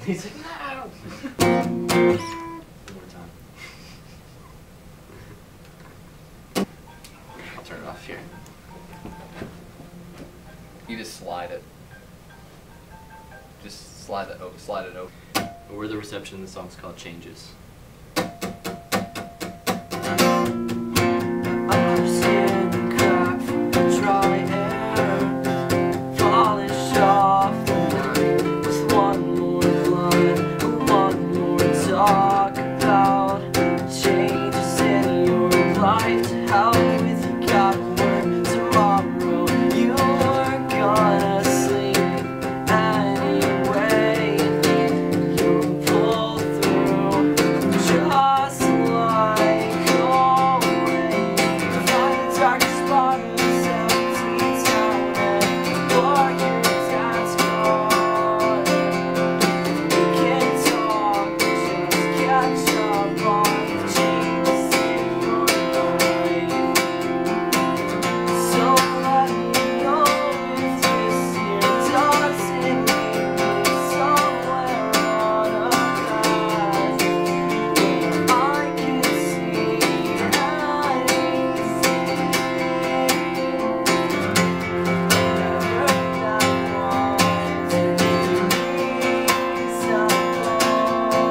He's like, no! One more time. I'll turn it off here. You just slide it. Just slide it over. Where the reception in the song's called Changes. Talk about changes in your life. How with you got work tomorrow, you're gonna sleep anyway. You'll pull through just like always. Find the darkest spot in this empty town and lock your dad's gone. We can talk. Catch up on the changes in your life. So let me know if this year doesn't lead me somewhere on a path where I can see anything. Whenever I want to be reasonable.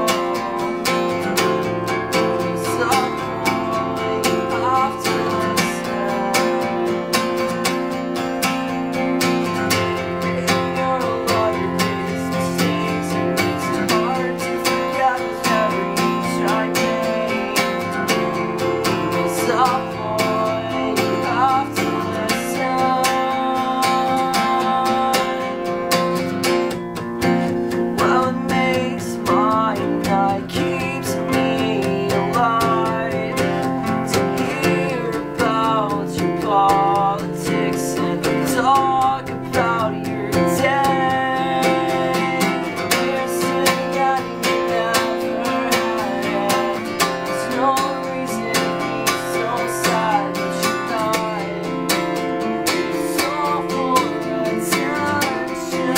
Politics and talk about your day. We're sitting at you never had it. There's no reason to be so sad that you died. It's all for attention.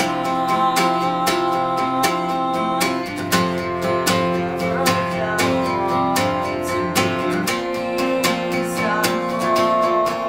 Never that want to be reasonable.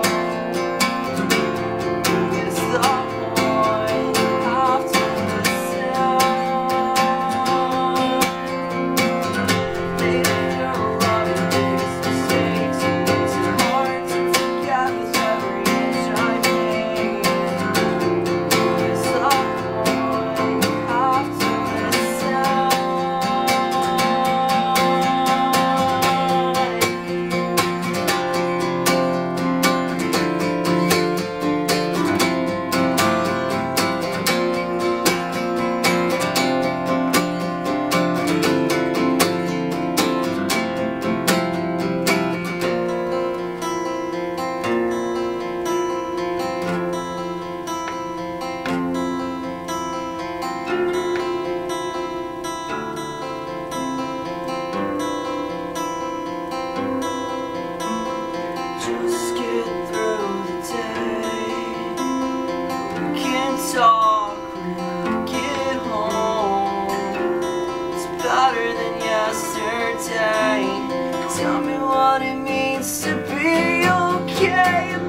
Just get through the day. We can talk when I get home. It's better than yesterday. Tell me what it means to be okay.